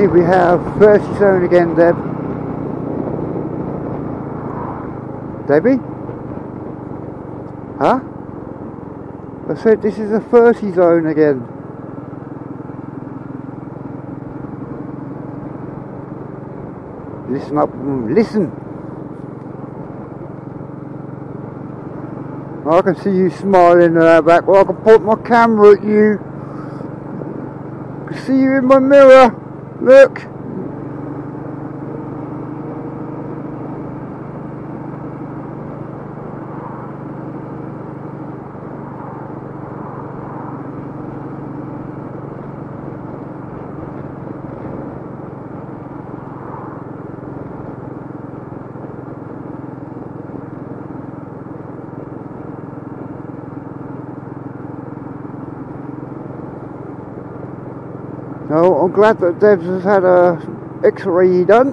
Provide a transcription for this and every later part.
Here we have 30 zone again, Deb. Debbie? Huh? I said this is a 30 zone again. Listen up, listen. I can see you smiling in the back. Well, I can point my camera at you. I can see you in my mirror. Look. No, I'm glad that Debs has had a X-ray done.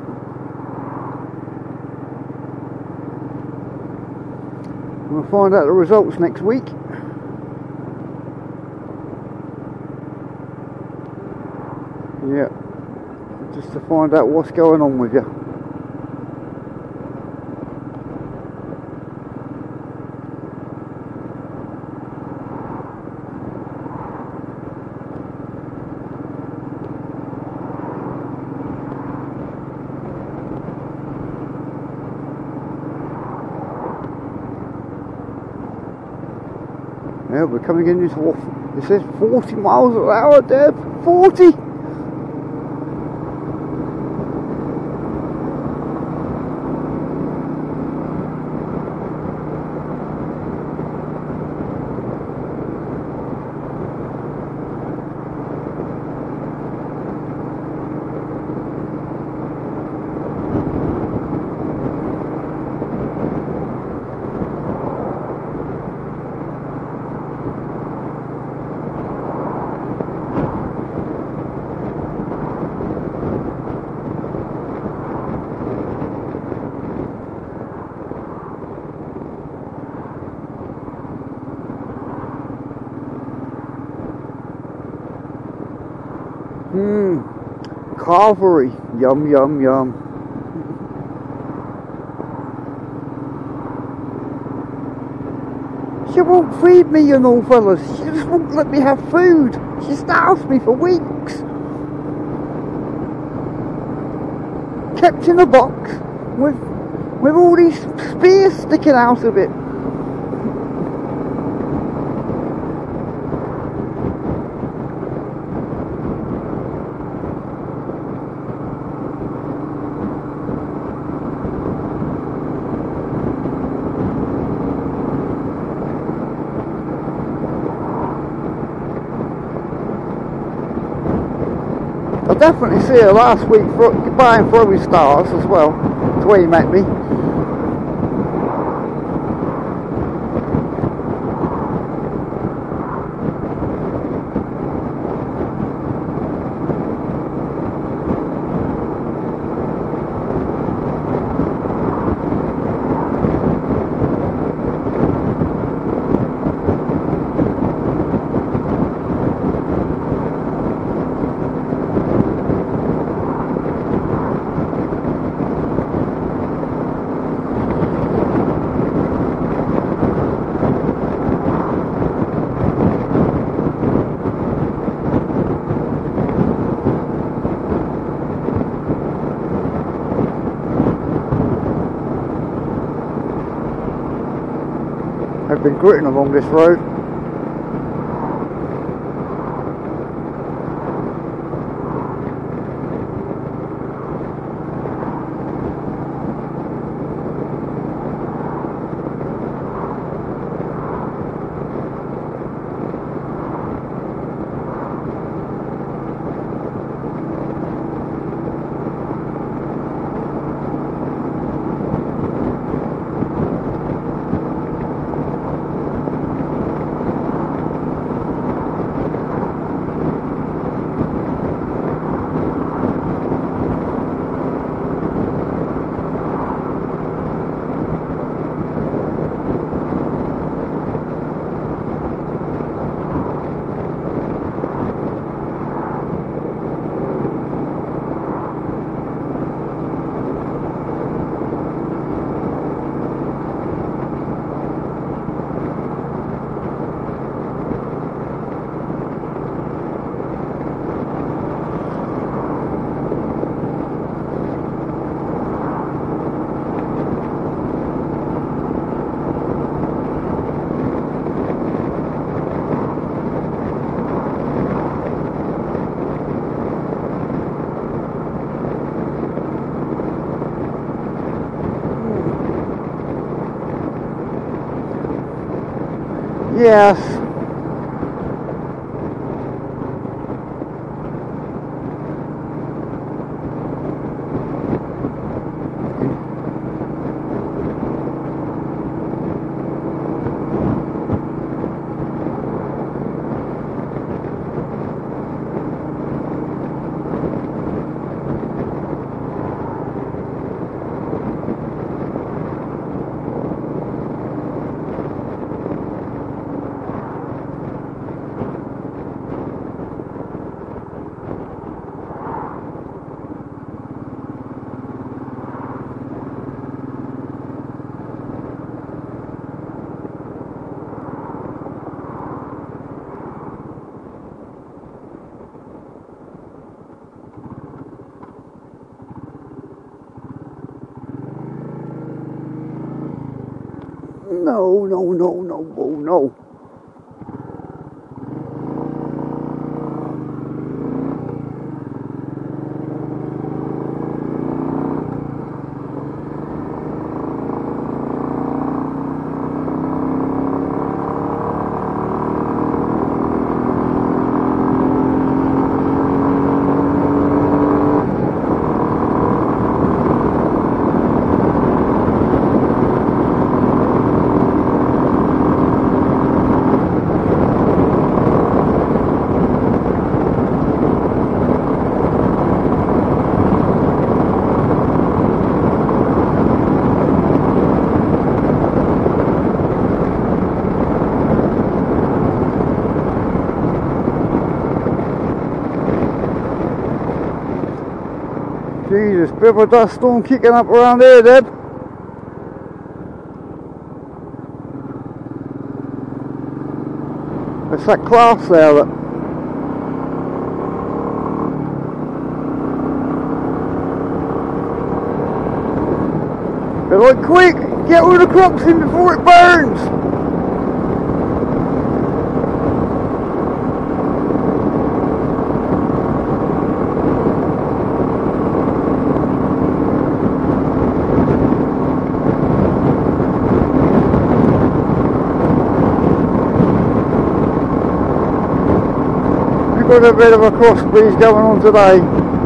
We'll find out the results next week. Yeah, just to find out what's going on with you. Yeah, we're coming in this, it says 40 miles an hour, Deb, 40! Carvery, yum yum yum. She won't feed me, you know, fellas. She just won't let me have food. She starves me for weeks. Kept in a box with all these spears sticking out of it. I definitely see her last week buying throwing stars as well. That's where you met me. I've been gritting along this road. Yes. No, no, no, no, no, no. Jesus, bit of a dust storm kicking up around here, Deb. It's that class there that... They're like, quick, get all the crops in before it burns! Got a bit of a cross breeze going on today,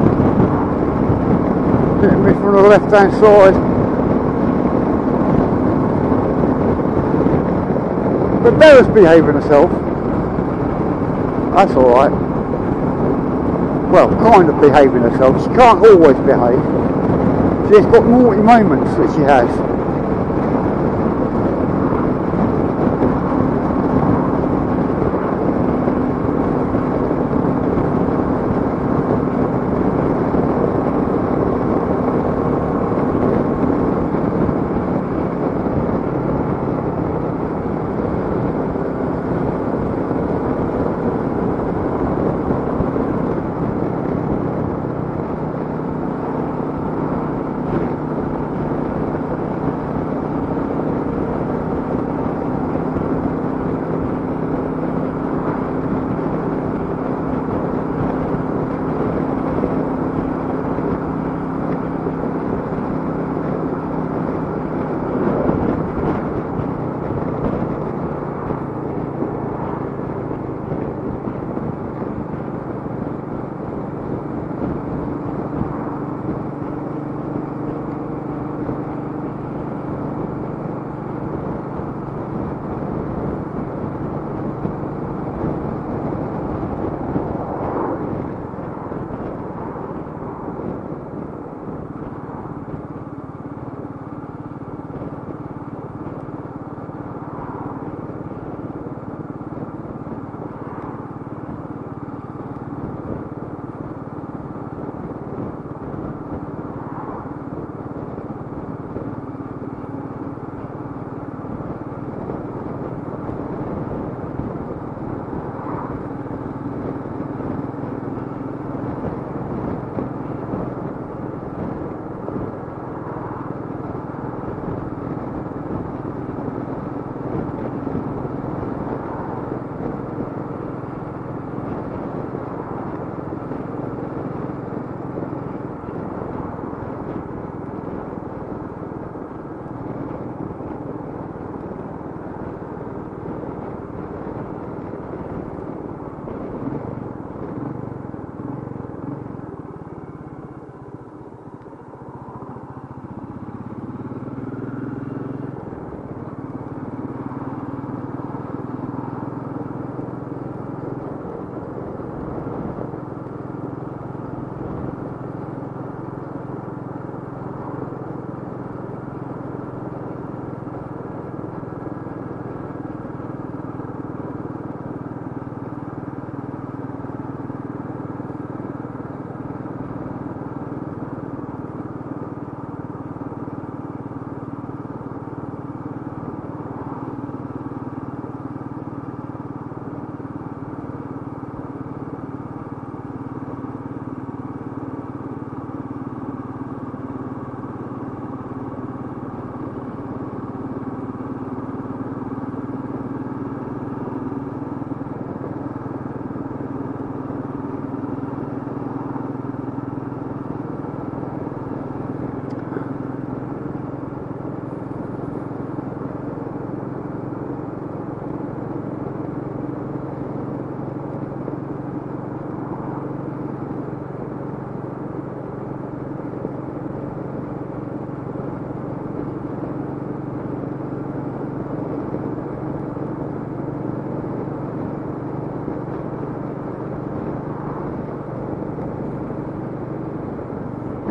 hitting me from the left hand side, but Bella's behaving herself, that's alright. Well, kind of behaving herself. She can't always behave, she's got naughty moments that she has.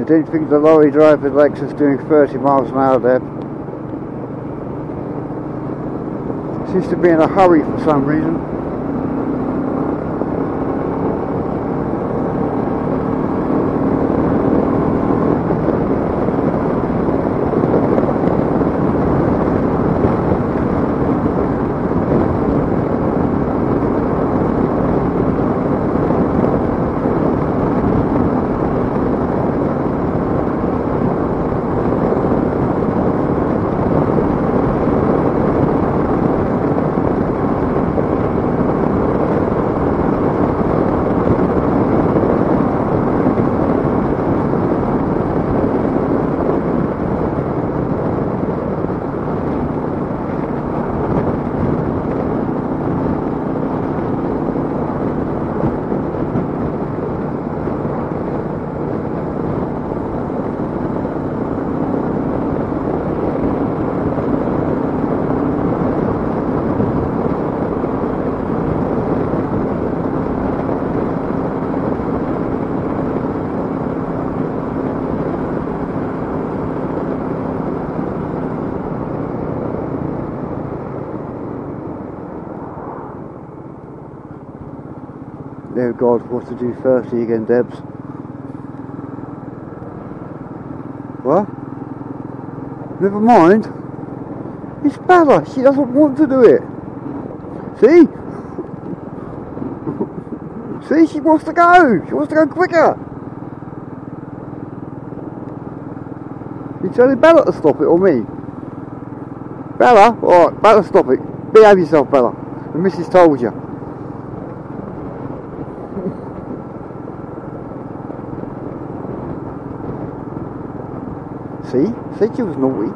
didn't think the lorry driver's Lexus doing 30 miles an hour there. Seems to be in a hurry for some reason. Oh God, what to do 30 again, Debs? What? Never mind. It's Bella, she doesn't want to do it. See? See, she wants to go. She wants to go quicker. You telling Bella to stop it or me? Bella? Alright, Bella, stop it. Behave yourself, Bella. The missus told you. See? Said she was naughty.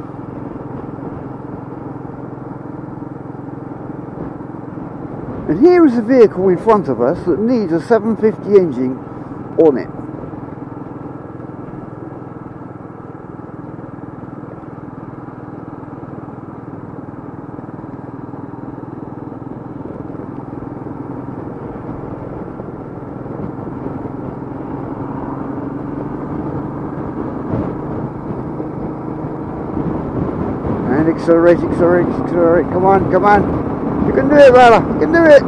And here is a vehicle in front of us that needs a 750 engine on it. And accelerate, accelerate, accelerate. Come on, come on. You can do it, Bella. You can do it.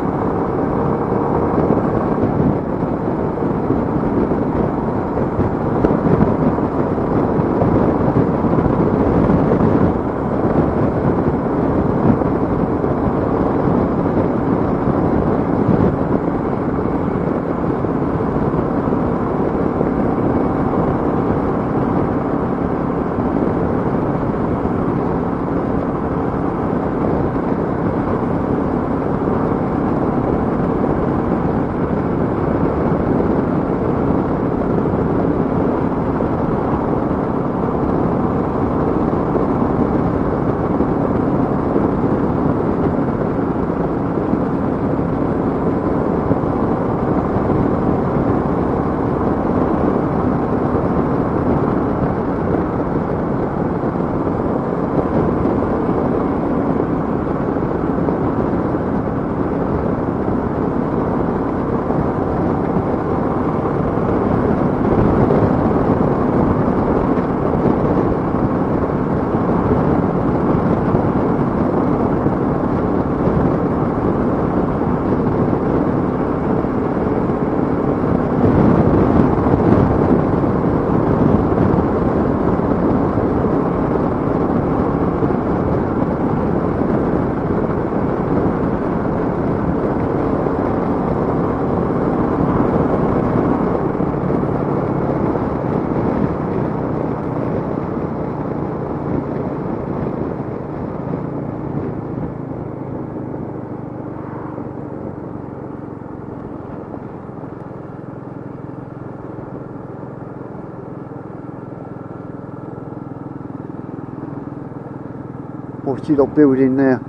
What's she not building there?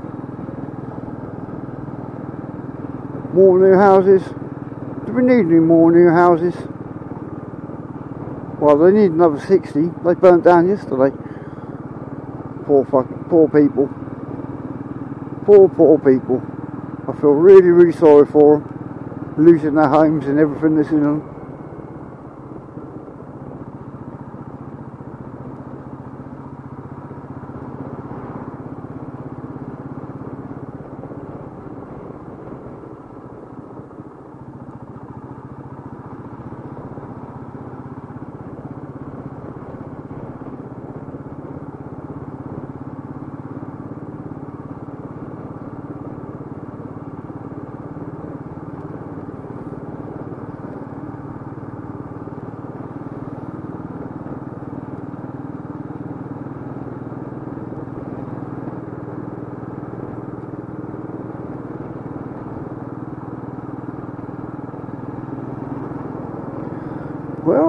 More new houses? Do we need any more new houses? Well, they need another 60. They burnt down yesterday. Poor people. Poor people. I feel really, really sorry for them. Losing their homes and everything that's in them.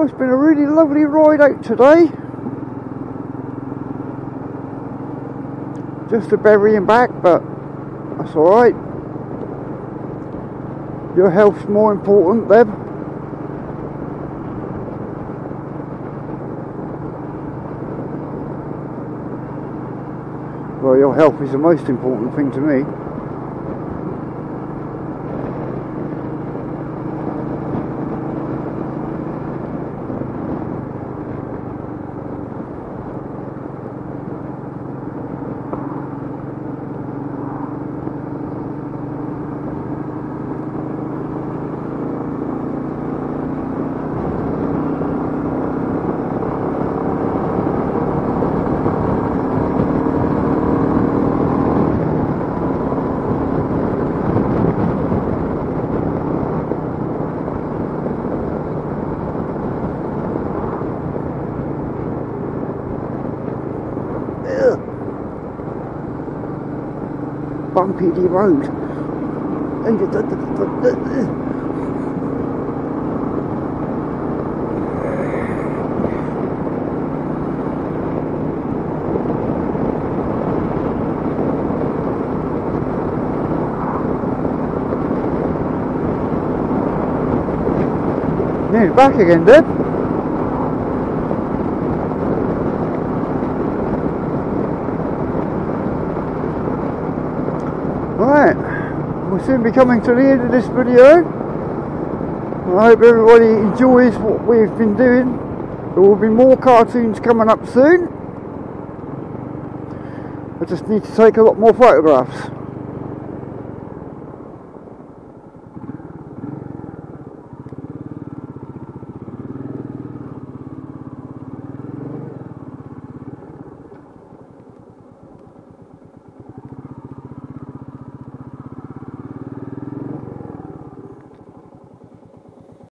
Well, it's been a really lovely ride out today. Just to Bury and back, but that's alright. Your health's more important, Deb. Well, your health is the most important thing to me. Bumpy road. Nearly back again, Deb. Right, we'll soon be coming to the end of this video. I hope everybody enjoys what we've been doing. There will be more cartoons coming up soon. I just need to take a lot more photographs.